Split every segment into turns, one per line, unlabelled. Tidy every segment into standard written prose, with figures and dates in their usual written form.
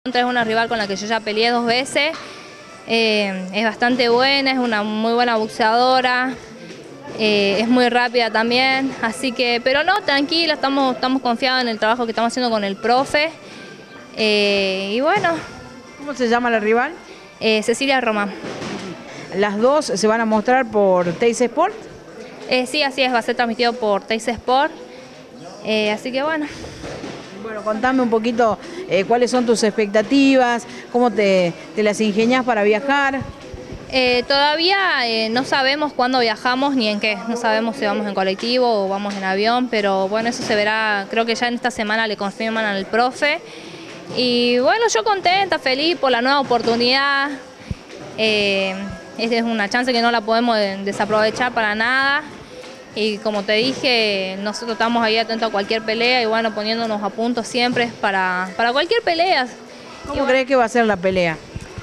Es una rival con la que yo ya peleé 2 veces, es bastante buena, es una muy buena boxeadora, es muy rápida también, así que, pero no, tranquila, estamos confiados en el trabajo que estamos haciendo con el profe, y bueno.
¿Cómo se llama la rival?
Cecilia Román.
¿Las dos se van a mostrar por Teis Sport?
Sí, así es, va a ser transmitido por Teis Sport, así que bueno.
Bueno, contame un poquito cuáles son tus expectativas, cómo te las ingeniás para viajar.
Todavía no sabemos cuándo viajamos ni en qué, no sabemos si vamos en colectivo o vamos en avión, pero bueno, eso se verá, creo que ya en esta semana le confirman al profe. Y bueno, yo contenta, feliz por la nueva oportunidad, esta es una chance que no la podemos desaprovechar para nada. Y como te dije, nosotros estamos ahí atentos a cualquier pelea y bueno, poniéndonos a punto siempre para cualquier pelea.
¿Cómo crees que va a ser la pelea?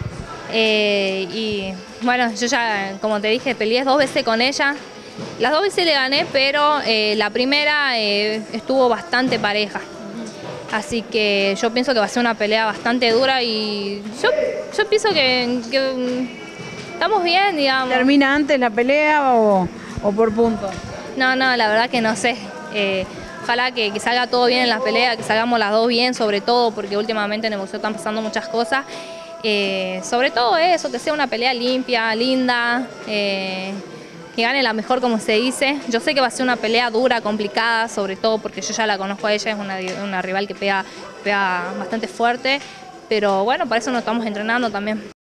Y bueno, yo ya, como te dije, peleé 2 veces con ella. Las 2 veces le gané, pero la primera estuvo bastante pareja. Así que yo pienso que va a ser una pelea bastante dura y yo pienso que estamos bien, digamos.
¿Termina antes la pelea o por puntos?
No, la verdad que no sé. Ojalá que salga todo bien en la pelea, que salgamos las 2 bien, sobre todo, porque últimamente en el boxeo están pasando muchas cosas. Sobre todo eso, que sea una pelea limpia, linda, que gane la mejor, como se dice. Yo sé que va a ser una pelea dura, complicada, sobre todo porque yo ya la conozco a ella, es una rival que pega bastante fuerte, pero bueno, para eso nos estamos entrenando también.